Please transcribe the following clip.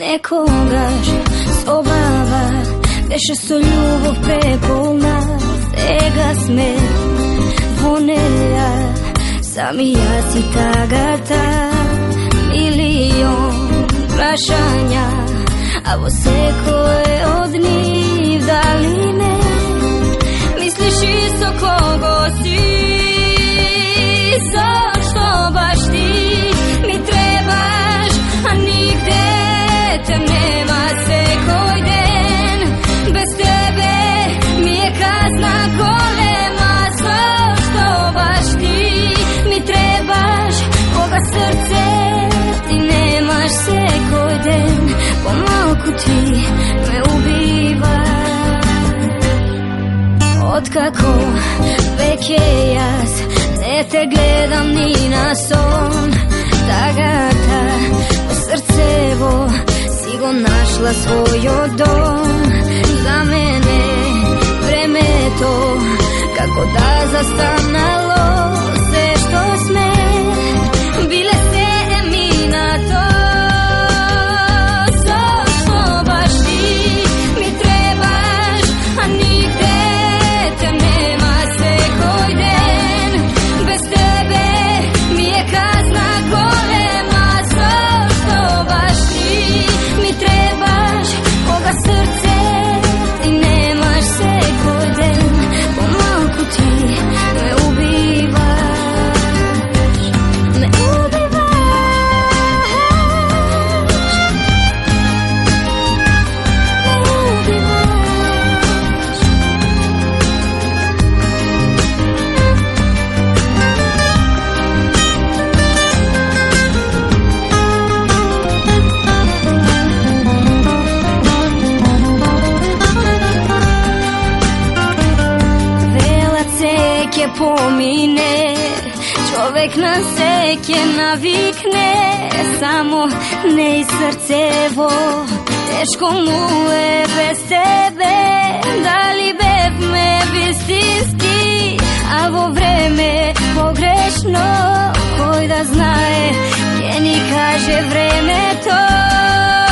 Некогаш собава беше со љубов преполна, сега сме во неа, сами јас и тагата. Милион прашања, а во секој од нив дали ме мислиш и со кого си, зашто баш ти ми требаш, а нигде те нема секој ден. Без тебе ми е казна голема, зашто баш ти ми требаш, кога срце ти немаш секој ден. Помалку ти ме убиваш. Откако веќе јас не те гледам ни на сон, тагата во срцево си го нашла својот дом. За мене времето како да застанало, се што сме биле се еминато. Зашто баш ти ми требаш, а нигде те нема секој ден. Без тебе ми е казна голема, зашто баш ти ми требаш, кога срце ти немаш секој ден. Помалку ти ме убиваш, ме убиваш, ме убиваш. Велат се ќе помине, човек на се ќе навикне, само не и срцево тешко му е без тебе. Дали бевме вистински, а во време погрешно, кој да знае, ќе ни каже времето.